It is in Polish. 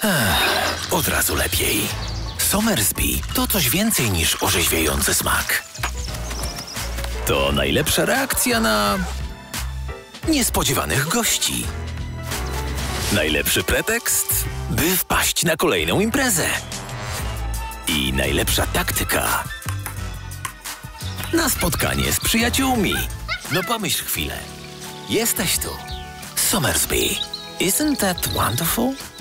Od razu lepiej. Somersby to coś więcej niż orzeźwiający smak. To najlepsza reakcja na niespodziewanych gości. Najlepszy pretekst, by wpaść na kolejną imprezę. I najlepsza taktyka na spotkanie z przyjaciółmi. No pomyśl chwilę. Jesteś tu. Somersby. Isn't that wonderful?